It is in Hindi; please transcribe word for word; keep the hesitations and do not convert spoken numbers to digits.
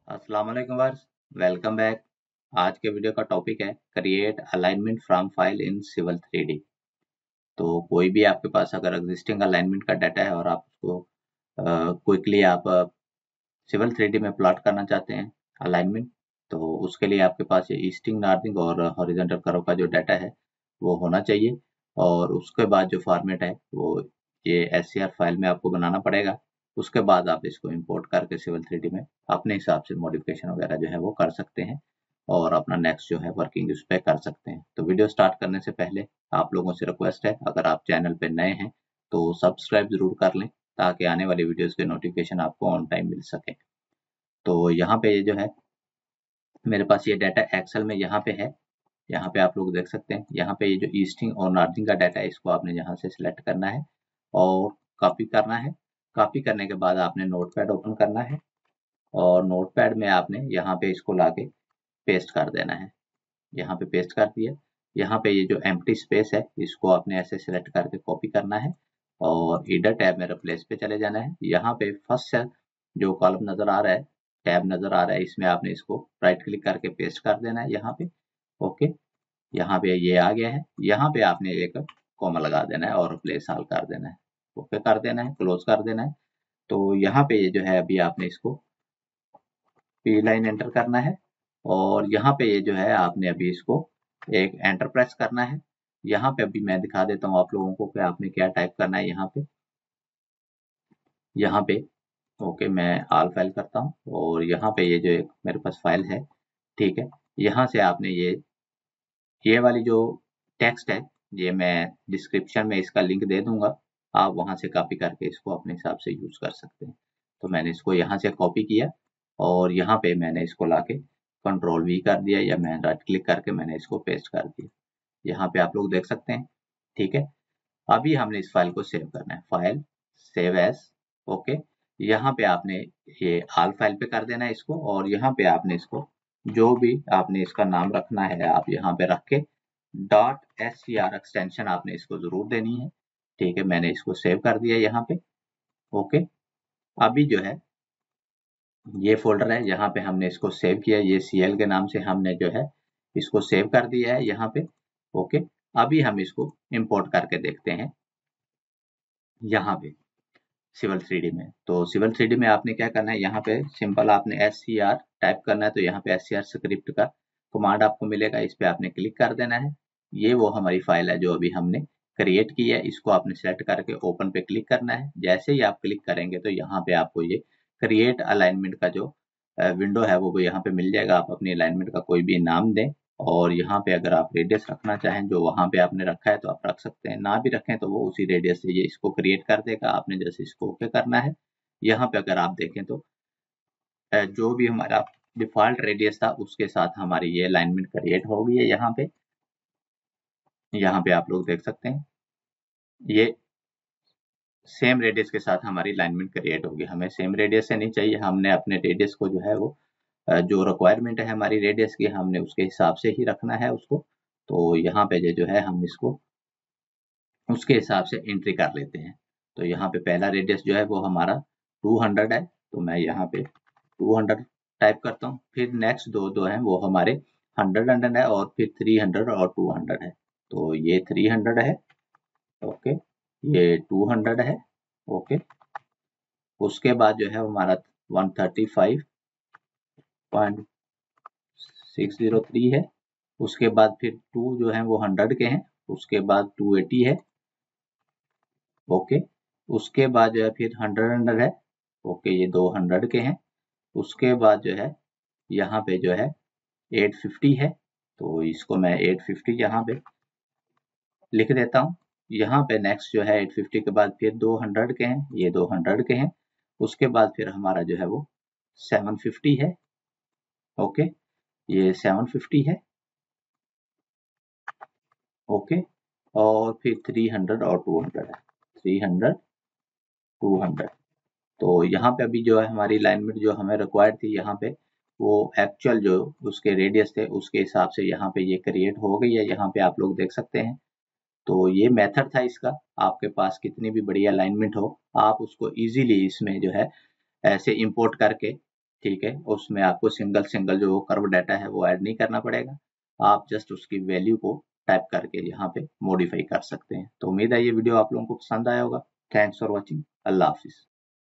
अस्सलाम वालेकुम वर्स, वेलकम बैक। आज के वीडियो का टॉपिक है create alignment from file in Civil three D. तो कोई भी आपके पास अगर एग्जिस्टिंग अलाइनमेंट का डाटा है और आप उसको क्विकली आप सिविल थ्री डी में प्लॉट करना चाहते हैं अलाइनमेंट, तो उसके लिए आपके पास ये ईस्टिंग, नॉर्थिंग और हॉरिजॉन्टल कर्व का जो डाटा है वो होना चाहिए। और उसके बाद जो फॉर्मेट है वो ये एस सी आर फाइल में आपको बनाना पड़ेगा। उसके बाद आप इसको इंपोर्ट करके सिविल थ्री डी में अपने हिसाब से मॉडिफिकेशन वगैरह जो है वो कर सकते हैं और अपना नेक्स्ट जो है वर्किंग उस पर कर सकते हैं। तो वीडियो स्टार्ट करने से पहले आप लोगों से रिक्वेस्ट है, अगर आप चैनल पे नए हैं तो सब्सक्राइब जरूर कर लें ताकि आने वाली वीडियोस के नोटिफिकेशन आपको ऑन टाइम मिल सके। तो यहाँ पे ये जो है मेरे पास ये डाटा एक्सेल में यहाँ पे है। यहाँ पे आप लोग देख सकते हैं, यहाँ पे ये जो ईस्टिंग और नॉर्थिंग का डाटा है इसको आपने यहाँ से सिलेक्ट करना है और कॉपी करना है। कॉपी करने के बाद आपने नोटपैड ओपन करना है और नोटपैड में आपने यहाँ पे इसको लाके पेस्ट कर देना है। यहाँ पे पेस्ट कर दिया। यहाँ पे ये जो एम्प्टी स्पेस है इसको आपने ऐसे सिलेक्ट करके कॉपी करना है और ईडर टैब में रिप्लेस पे चले जाना है। यहाँ पे फर्स्ट सेल जो कॉलम नजर आ रहा है, टैब नजर आ रहा है, इसमें आपने इसको राइट क्लिक करके पेस्ट कर देना है यहाँ पे। ओके, यहाँ पे ये आ गया है। यहाँ पे आपने एक कॉमा लगा देना है और रिप्लेस ऑल कर देना है। ओके कर देना है, क्लोज कर देना है। तो यहाँ पे ये जो है अभी आपने इसको पी लाइन एंटर करना है और यहाँ पे ये जो है आपने अभी इसको एक एंटर प्रेस करना है। यहाँ पे अभी मैं दिखा देता हूँ आप लोगों को कि आपने क्या टाइप करना है। यहाँ पे यहाँ पे ओके मैं ऑल फाइल करता हूँ और यहाँ पे ये जो एक मेरे पास फाइल है, ठीक है, यहाँ से आपने ये ये वाली जो टेक्स्ट है ये मैं डिस्क्रिप्शन में इसका लिंक दे दूंगा, आप वहां से कॉपी करके इसको अपने हिसाब से यूज कर सकते हैं। तो मैंने इसको यहाँ से कॉपी किया और यहाँ पे मैंने इसको लाके कंट्रोल वी कर दिया या मैं राइट क्लिक करके मैंने इसको पेस्ट कर दिया। यहाँ पे आप लोग देख सकते हैं, ठीक है। अभी हमने इस फाइल को सेव करना है, फाइल सेव एज। ओके, यहाँ पे आपने ये ऑल फाइल पे कर देना है इसको और यहाँ पे आपने इसको जो भी आपने इसका नाम रखना है आप यहाँ पे रख के dot S C R extension आपने इसको जरूर देनी है। ठीक है, मैंने इसको सेव कर दिया यहाँ पे। ओके, अभी जो है ये फोल्डर है, यहाँ पे हमने इसको सेव किया, ये सी एल के नाम से हमने जो है इसको सेव कर दिया है यहाँ पे। ओके, अभी हम इसको इंपोर्ट करके देखते हैं यहाँ पे सिविल थ्री डी में। तो सिविल थ्री डी में आपने क्या करना है, यहाँ पे सिंपल आपने एस सी आर टाइप करना है। तो यहाँ पे एस सी आर स्क्रिप्ट का कमांड आपको मिलेगा, इस पे आपने क्लिक कर देना है। ये वो हमारी फाइल है जो अभी हमने क्रिएट की है, इसको आपने सेलेक्ट करके ओपन पे क्लिक करना है। जैसे ही आप क्लिक करेंगे तो यहाँ पे आपको ये क्रिएट अलाइनमेंट का जो विंडो है वो यहाँ पे मिल जाएगा। आप अपनी अलाइनमेंट का कोई भी नाम दें और यहाँ पे अगर आप रेडियस रखना चाहें जो वहां पे आपने रखा है तो आप रख सकते हैं, ना भी रखें तो वो उसी रेडियस से ये इसको क्रिएट कर देगा। आपने जैसे इसको ओके करना है। यहाँ पे अगर आप देखें तो जो भी हमारा डिफॉल्ट रेडियस था उसके साथ हमारी ये अलाइनमेंट क्रिएट हो गई है। यहाँ पे यहाँ पे आप लोग देख सकते हैं ये सेम रेडियस के साथ हमारी अलाइनमेंट क्रिएट होगी। हमें सेम रेडियस से नहीं चाहिए, हमने अपने रेडियस को जो है वो जो रिक्वायरमेंट है हमारी रेडियस की हमने उसके हिसाब से ही रखना है उसको। तो यहाँ पे जो है हम इसको उसके हिसाब से एंट्री कर लेते हैं। तो यहाँ पे पहला रेडियस जो है वो हमारा टू हंड्रेड है, तो मैं यहाँ पे टू हंड्रेड टाइप करता हूँ। फिर नेक्स्ट दो दो हैं वो हमारे हंड्रेड हंड्रेड है और फिर थ्री हंड्रेड और टू हंड्रेड है। तो ये थ्री हंड्रेड है, ओके, ये टू हंड्रेड है, ओके। उसके बाद जो है हमारा one thirty five point six zero three है। उसके बाद फिर टू जो है वो हंड्रेड के हैं, उसके बाद टू एटी है, ओके। उसके बाद जो है फिर हंड्रेड हंड्रेड है, ओके, ये दो हंड्रेड के हैं। उसके बाद जो है यहाँ पे जो है एट फिफ्टी है, तो इसको मैं एट फिफ्टी यहाँ पे लिख देता हूँ। यहाँ पे नेक्स्ट जो है एट फिफ्टी के बाद फिर दो हंड्रेड के हैं, ये दो हंड्रेड के हैं। उसके बाद फिर हमारा जो है वो सेवन फिफ्टी है, ओके, ये सेवन फिफ्टी है, ओके। और फिर थ्री हंड्रेड और टू हंड्रेड है, थ्री हंड्रेड टू हंड्रेड। तो यहाँ पे अभी जो है हमारी अलाइनमेंट जो हमें रिक्वायर्ड थी यहाँ पे वो एक्चुअल जो उसके रेडियस थे उसके हिसाब से यहाँ पे ये क्रिएट हो गई है। यहाँ पे आप लोग देख सकते हैं। तो ये मेथड था इसका, आपके पास कितनी भी बड़ी अलाइनमेंट हो आप उसको इजीली इसमें जो है ऐसे इंपोर्ट करके, ठीक है, उसमें आपको सिंगल सिंगल जो कर्व डाटा है वो ऐड नहीं करना पड़ेगा, आप जस्ट उसकी वैल्यू को टाइप करके यहाँ पे मॉडिफाई कर सकते हैं। तो उम्मीद है ये वीडियो आप लोगों को पसंद आया होगा। Thanks for watching. अल्लाह हाफिज।